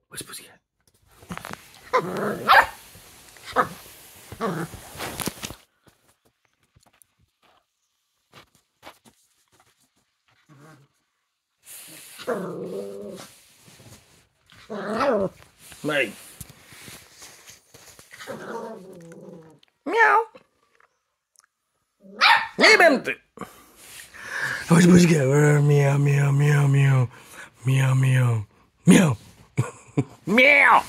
Where's Pussycat? Mate. Meow. Hey, vente. Where's Pussycat? Meow, meow, meow, meow. Meow, meow. Meow. Meow.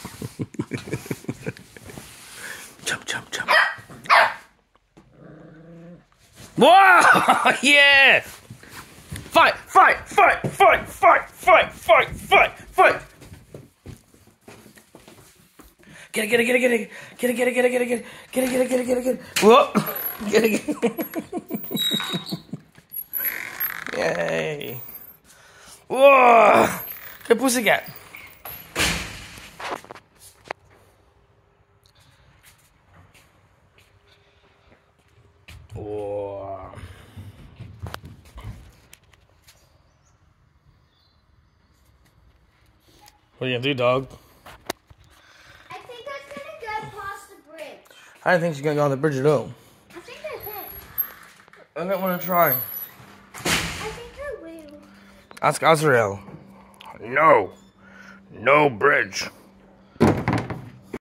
Jump, jump, jump. Whoa! Yeah! Fight, fight, fight, fight, fight, fight, fight, fight, fight. Get it, get it, get it, get it, get it, get it, get it, get it, get it, get it, get it, get it, get it, get it. Whoa! Get it, get it. Yay! Whoa! Good Pussycat. Whoa! What are you gonna do, dog? I think I'm gonna go past the bridge. I didn't think she's gonna go on the bridge at all. I think I can. I don't want to try. I think I will. Ask Azrael. No. No bridge.